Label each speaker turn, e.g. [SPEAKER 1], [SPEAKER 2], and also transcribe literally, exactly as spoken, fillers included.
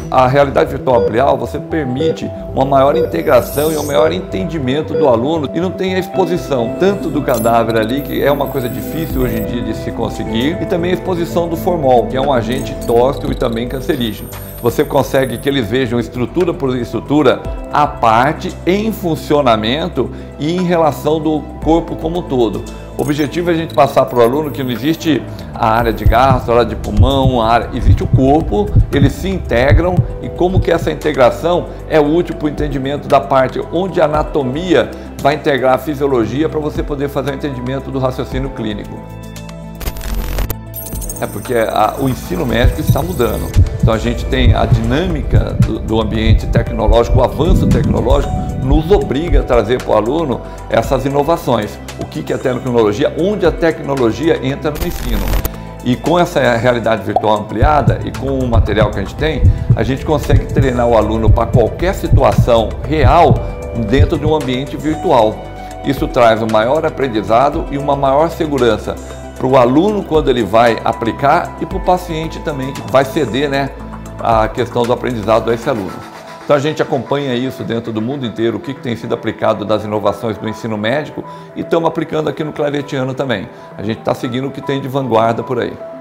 [SPEAKER 1] a realidade virtual ampliada, você permite uma maior integração e um maior entendimento do aluno e não tem a exposição tanto do cadáver ali, que é uma coisa difícil hoje em dia de se conseguir, e também a exposição do formol, que é um agente tóxico e também cancerígeno. Você consegue que eles vejam estrutura por estrutura à parte, em funcionamento e em relação do corpo como um todo. O objetivo é a gente passar para o aluno que não existe a área de gastro, a área de pulmão, a área, existe o corpo, eles se integram e como que essa integração é útil para o entendimento da parte onde a anatomia vai integrar a fisiologia para você poder fazer o entendimento do raciocínio clínico. É porque a, o ensino médico está mudando. Então a gente tem a dinâmica do, do ambiente tecnológico, o avanço tecnológico nos obriga a trazer para o aluno essas inovações. O que, que é tecnologia? Onde a tecnologia entra no ensino. E com essa realidade virtual ampliada e com o material que a gente tem, a gente consegue treinar o aluno para qualquer situação real dentro de um ambiente virtual. Isso traz um maior aprendizado e uma maior segurança para o aluno quando ele vai aplicar e para o paciente também que vai ceder, né, a questão do aprendizado a esse aluno. Então a gente acompanha isso dentro do mundo inteiro, o que, que tem sido aplicado das inovações do ensino médico e estamos aplicando aqui no Claretiano também. A gente está seguindo o que tem de vanguarda por aí.